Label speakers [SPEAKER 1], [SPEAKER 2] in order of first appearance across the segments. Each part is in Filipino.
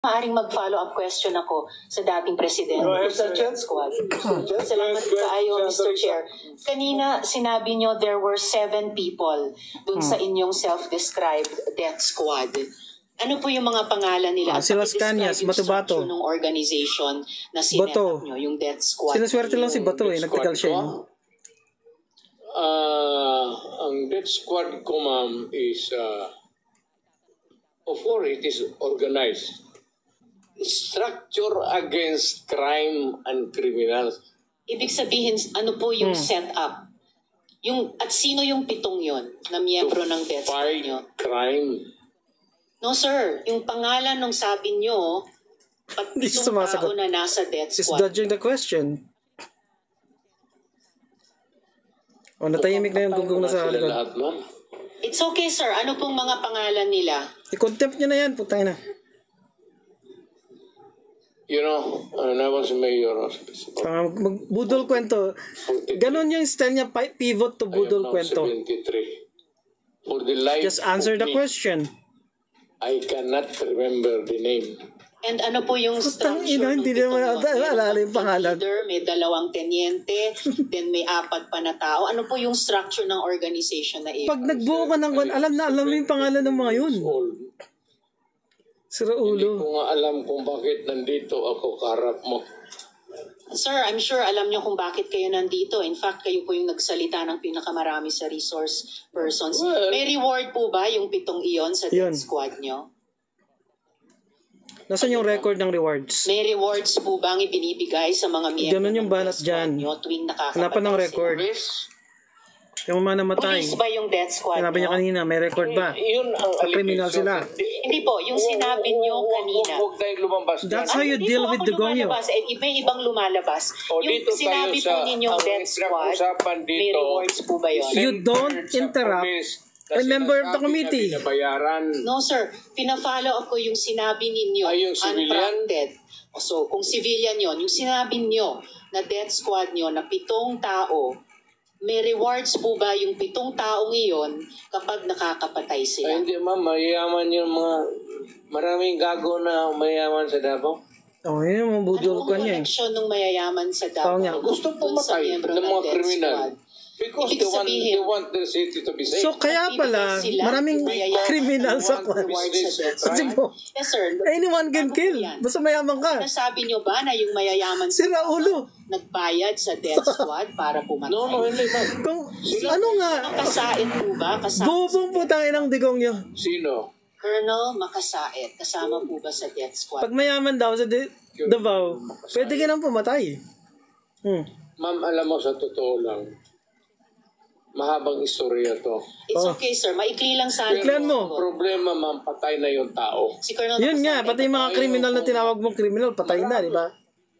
[SPEAKER 1] Maaring mag-follow-up question ako sa dating presidente sa Death Squad. Salamat kaayo, Mr. Chair. Kanina, sinabi nyo there were 7 people dun sa inyong self-described Death Squad. Ano po yung mga pangalan nila?
[SPEAKER 2] Si Las Cañas, Bato-Bato.
[SPEAKER 1] Ng organization na sinetup nyo, yung Death Squad.
[SPEAKER 2] Sinaswerte lang si Bato nagtagal siya.
[SPEAKER 3] Ang Death Squad ko, ma'am, is it is organized. Structure against crime and criminals.
[SPEAKER 1] Ibig sabihin, ano po yung setup? At sino yung 7 yon na miyembro ng Death Squad nyo?
[SPEAKER 3] Crime.
[SPEAKER 1] No, sir. Yung pangalan nung sabi nyo, at 7 tao na nasa Death Squad.
[SPEAKER 2] It's dodging the question. Natahimik na yung gugong na sa likod.
[SPEAKER 1] It's okay, sir. Ano pong mga pangalan nila?
[SPEAKER 2] I-contempt nyo na yan, putay na.
[SPEAKER 3] You know, when I was mayor,
[SPEAKER 2] budol kwento. Ganon yung style niya, pivot to budol kwento.
[SPEAKER 3] 73. For the life
[SPEAKER 2] Just answer the question.
[SPEAKER 3] I cannot remember the name.
[SPEAKER 1] And ano po yung structure ng
[SPEAKER 2] hindi naman alala yung pangalan.
[SPEAKER 1] Leader, may 2 tenyente, then may 4 pa na tao. Ano po yung structure ng organization na iyon?
[SPEAKER 2] Pag nagbuo ka ng alam mo yung pangalan ng mga yun. Sira ulo.
[SPEAKER 3] Hindi ko nga alam kung bakit nandito ako karap mo.
[SPEAKER 1] Sir, I'm sure alam niyo kung bakit kayo nandito. In fact, kayo po yung nagsalita ng pinakamarami sa resource persons.
[SPEAKER 3] Well,
[SPEAKER 1] may reward po ba yung 7 iyon sa Death Squad niyo?
[SPEAKER 2] Nasaan yung record ng rewards?
[SPEAKER 1] May rewards po bang ibinibigay sa mga miyembro
[SPEAKER 2] ganun yung banat dyan.
[SPEAKER 1] tuwing nakakapatay?
[SPEAKER 2] Wala pa ng record. Yung mga namatay.
[SPEAKER 1] Police ba yung Death Squad
[SPEAKER 2] sinabi niya kanina, may record ba?
[SPEAKER 3] Yun ang
[SPEAKER 2] criminal sila.
[SPEAKER 1] Hindi po, yung sinabi niyo kanina.
[SPEAKER 3] Huwag tayong lumabas.
[SPEAKER 2] That's how you deal with the gongyo.
[SPEAKER 1] May ibang lumalabas. Yung sinabi po ninyong Death Squad, may rewards po ba yun?
[SPEAKER 2] You don't interrupt a member of the committee.
[SPEAKER 1] No, sir. Pina-follow up ko yung sinabi ninyo.
[SPEAKER 3] Yung civilian?
[SPEAKER 1] So, kung civilian yon, yung sinabi nyo na Death Squad nyo na 7 tao, may rewards po ba yung 7 taong iyon kapag nakakapatay sila?
[SPEAKER 3] Ay, hindi ma'am, mayayaman yung mga maraming gago na mayayaman sa Davao.
[SPEAKER 2] Yun yung budol ko niya.
[SPEAKER 1] Anong connection ng mayayaman sa Davao?
[SPEAKER 3] Gusto pumatay ng mga kriminal. Because they want the city to be safe.
[SPEAKER 2] So kaya pala, maraming kriminal sa kwan. Kasi po,
[SPEAKER 1] yes, sir.
[SPEAKER 2] Anyone can kill. Basta mayaman ka.
[SPEAKER 1] Nasabi nyo ba na yung mayayaman
[SPEAKER 2] sira ulo
[SPEAKER 1] nagbayad sa Death Squad para pumatay?
[SPEAKER 3] No, hindi ma'am.
[SPEAKER 2] Ano nga?
[SPEAKER 1] Makasait po ba?
[SPEAKER 2] Bubong putangin ang digong nyo.
[SPEAKER 3] Sino?
[SPEAKER 1] Colonel Makasait. Kasama po ba sa Death Squad?
[SPEAKER 2] Pag mayaman daw sa Davao, pwede ka nang pumatay.
[SPEAKER 3] Ma'am, alam mo sa totoo lang, mahabang istorya to.
[SPEAKER 1] It's okay, sir. Maikli lang sana.
[SPEAKER 2] Iklan mo.
[SPEAKER 3] Problema, ma'am, patay na yung tao.
[SPEAKER 1] Si Colonel
[SPEAKER 2] Yun nga, pati yung mga kriminal na tinawag mong kriminal, patay na, di ba?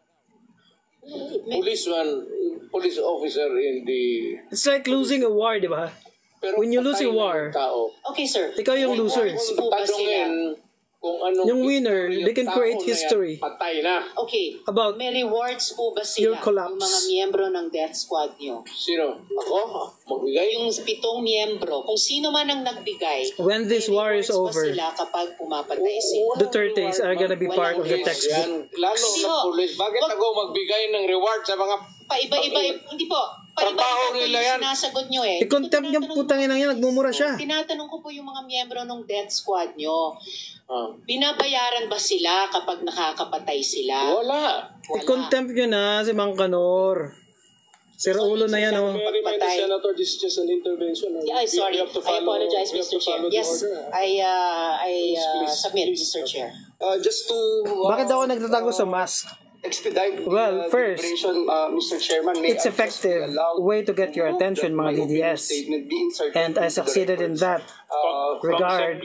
[SPEAKER 3] Police officer in the...
[SPEAKER 2] It's like losing a war, di ba?
[SPEAKER 3] Pero
[SPEAKER 2] when you lose a war,
[SPEAKER 1] okay, sir.
[SPEAKER 2] ikaw yung loser.
[SPEAKER 3] Tanungin kung anong
[SPEAKER 2] yung winner, they can create history.
[SPEAKER 3] Patay na.
[SPEAKER 1] Okay.
[SPEAKER 2] About
[SPEAKER 1] may rewards po ba sila?
[SPEAKER 2] your collapse.
[SPEAKER 1] Yung mga miyembro ng Death Squad nyo?
[SPEAKER 3] Sino? Ako? Magbigay?
[SPEAKER 1] Yung 7 miyembro, kung sino man ang nagbigay,
[SPEAKER 2] when this war is over,
[SPEAKER 1] sila kapag pumapatay sila?
[SPEAKER 2] Dutertes are gonna be part of the textbook.
[SPEAKER 3] Lalo na police. Bakit ako magbigay ng reward sa mga...
[SPEAKER 1] Paiba-iba, hindi po.
[SPEAKER 3] Trabaho nila yan.
[SPEAKER 1] Sinasagot nyo eh.
[SPEAKER 2] I-contempt niya putangin lang yan, nagmumura siya.
[SPEAKER 1] Tinatanong ko po yung mga miyembro ng Death Squad nyo. Binabayaran ba sila kapag nakakapatay sila?
[SPEAKER 3] Wala.
[SPEAKER 2] I-contempt nyo na si Mang Kanor. Sira ulo na yan, oh.
[SPEAKER 4] Senator, this is just an intervention.
[SPEAKER 1] Yeah, sorry. I apologize, Mr. Chair. Yes, I submit, Mr. Chair.
[SPEAKER 4] Just to...
[SPEAKER 2] Bakit ako nagtatago sa mask?
[SPEAKER 4] Expedite
[SPEAKER 2] well, first,
[SPEAKER 4] Mr. Chairman,
[SPEAKER 2] it's effective way to get your attention, mga DDS. And I succeeded in that regard.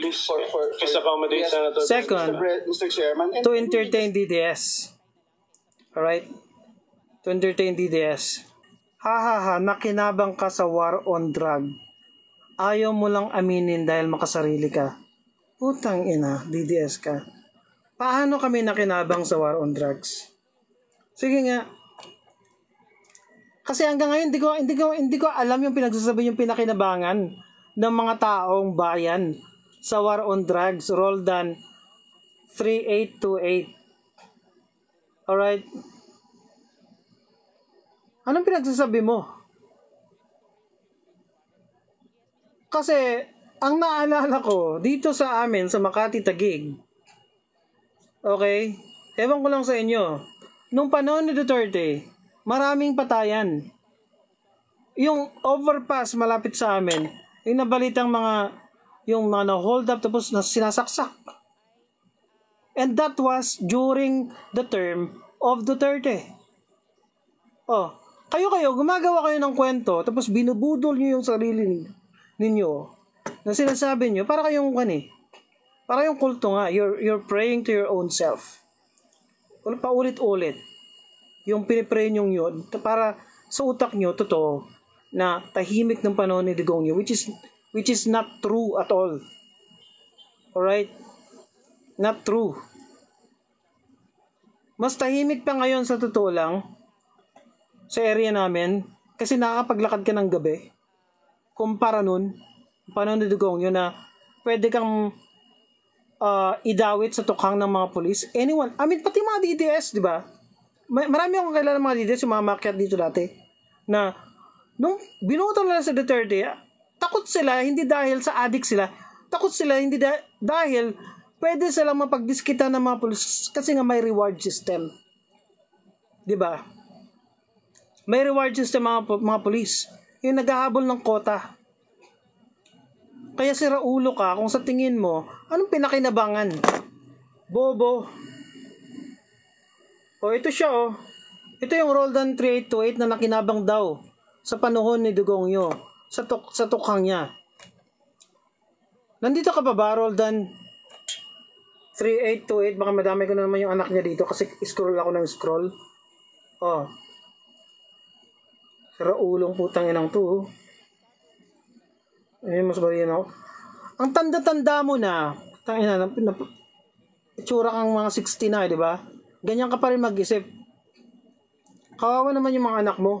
[SPEAKER 2] Second,
[SPEAKER 4] Mr. Chairman,
[SPEAKER 2] to entertain DDS. Alright? To entertain DDS. Nakinabang ka sa war on drug. Ayaw mo lang aminin dahil makasarili ka. Putang ina, DDS ka. Paano kami nakinabang sa war on drugs? Sige nga. Kasi hanggang ngayon hindi ko alam yung pinagsasabi yung pinakinabangan ng mga taong bayan sa war on drugs. Roldan, 3828. Alright? Anong pinagsasabi mo? Kasi, ang naalala ko, dito sa amin, sa Makati, Taguig, okay? Ewan ko lang sa inyo, nung panahon ni Duterte, maraming patayan. Yung overpass malapit sa amin, yung nabalitang yung mga na-hold up tapos sinasaksak. And that was during the term of Duterte. Oh, kayo, gumagawa kayo ng kwento, tapos binubudol nyo yung sarili ninyo, na sinasabi nyo, para kayong para yung kulto nga, you're praying to your own self. Paulit-ulit, yung pinipray nyo yun, para sa utak nyo, totoo, na tahimik ng panahon ni Digong nyo, which is not true at all. Alright? Not true. Mas tahimik pa ngayon sa totoo lang, sa area namin, kasi nakakapaglakad ka ng gabi, kumpara nun, panahon ni Digong yun na pwede kang idawit sa tukhang ng mga polis. Anyone, pati mga DDS, di ba? Marami akong kailangan mga DDS, yung mga makyat dito dati, na nung binuto nila sa Duterte, takot sila, hindi dahil sa addict sila, takot sila, hindi dahil pwede silang mapagdiskita ng mga polis kasi nga may reward system. Di ba? May reward system mga polis. Yung naghahabol ng kota. Kaya sira ulo ka kung sa tingin mo, anong pinakinabangan? Bobo. O ito siya oh. Ito yung Roldan 3828 na nakinabang daw sa panahon ni Dugongyo. Sa tukhang niya. Nandito ka pa ba, Roldan 3828? Baka madami ko na naman yung anak niya dito kasi scroll ako ng scroll. Oh. Sira ulong putang inang to. Ayun, mas bariyan ako. Ang tanda-tanda mo na, tangina, itsura kang mga 60 na, di ba? Ganyan ka pa rin mag-isip. Kawawa naman yung mga anak mo.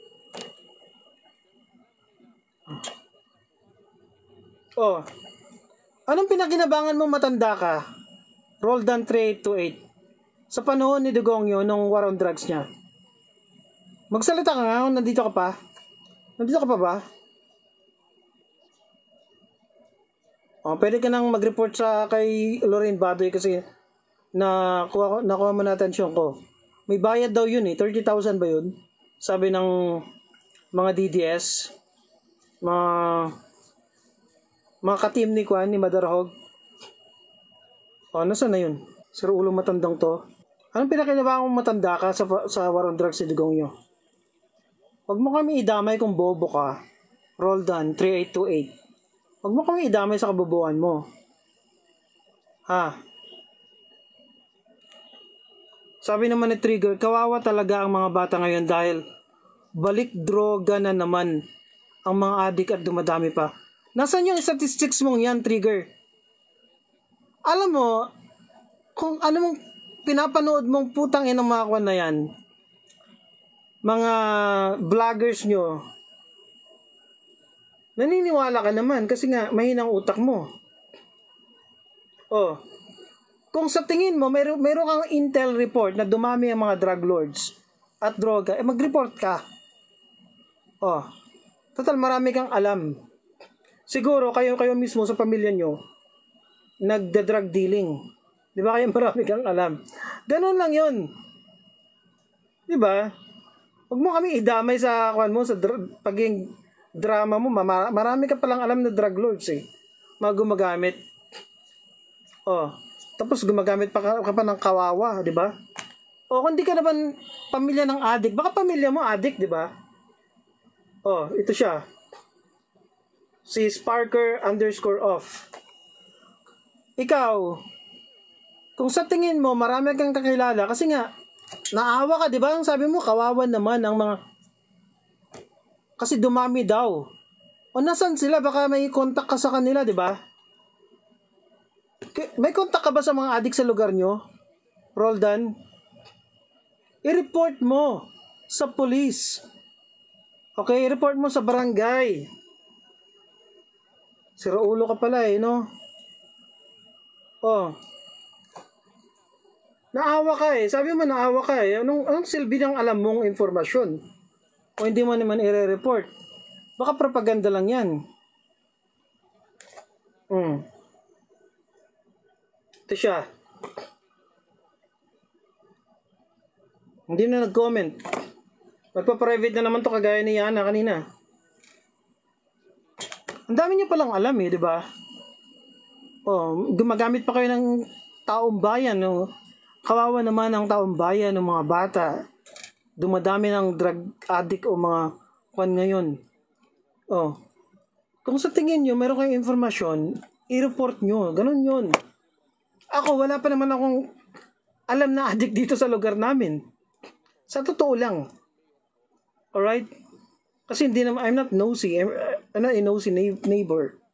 [SPEAKER 2] Oh. Anong pinakinabangan mo matanda ka? Roldan 3828. Sa panahon ni Dugongyo nung war on drugs niya. Magsalita ka nga, nandito ka pa. Nandito ka pa ba? Oh, pwede ka nang mag-report kay Lorraine Badoy kasi nakuha mo na atensyon ko. May bayad daw yun 30,000 ba yun? Sabi ng mga DDS, mga ka-team ni Madarahog. Oh, nasaan na yun? Sir ulo matandang to. Anong pinakinabangan mong matanda ka sa war on drugs ni Dugongyo? Huwag mo kami idamay kung bobo ka. Roldan 3828. Huwag mo kami idamay sa kabubuan mo. Ha? Sabi naman ni Trigger, kawawa talaga ang mga bata ngayon dahil balik droga na naman ang mga adik at dumadami pa. Nasaan yung statistics mong yan, Trigger? Alam mo, kung ano mong pinapanood mong putang inang mga kwan na yan, mga vloggers nyo, naniniwala ka naman kasi nga mahinang utak mo. Oh, kung sa tingin mo meron kang intel report na dumami ang mga drug lords at droga, mag-report ka. Oh, total marami kang alam. Siguro kayo mismo sa pamilya nyo nagda-drug dealing. Di ba kayo marami kang alam? Ganun lang yun. Di ba? Huwag mo kami idamay sa pagiging drama mo. Marami ka palang alam na drug lords mga gumagamit. Oh, tapos gumagamit ka pa ng kawawa, di ba? O kung di ka naman pamilya ng adik, baka pamilya mo adik, di ba? Oh, ito siya. Si Sparker_off. Ikaw, kung sa tingin mo marami kang kakilala, kasi nga naawa ka, di ba? Ang sabi mo, kawawan naman ang mga... Kasi dumami daw. O nasan sila? Baka may contact ka sa kanila, di ba? May contact ka ba sa mga adik sa lugar nyo? Roldan? I-report mo sa police. Okay, i-report mo sa barangay. Sira ulo ka pala no? Oh. Naawa ka eh. Sabi mo naawa ka eh. Anong silbi ng alam mong informasyon? O hindi mo naman i-report? Baka propaganda lang yan. Ito siya. Hindi na nag-comment. Magpa-private na naman to kagaya ni Yana kanina. Ang dami niya palang alam eh, di ba? Oh, gumagamit pa kayo ng taong bayan. No? Kawawa naman ang taong bayan ng mga bata. Dumadami ng drug addict o mga kwan ngayon. Oh. Kung sa tingin nyo, meron kayong informasyon, i-report nyo. Ganun yun. Ako, wala pa naman akong alam na addict dito sa lugar namin. Sa totoo lang. Alright? Kasi hindi naman, I'm not nosy. I'm a nosy neighbor.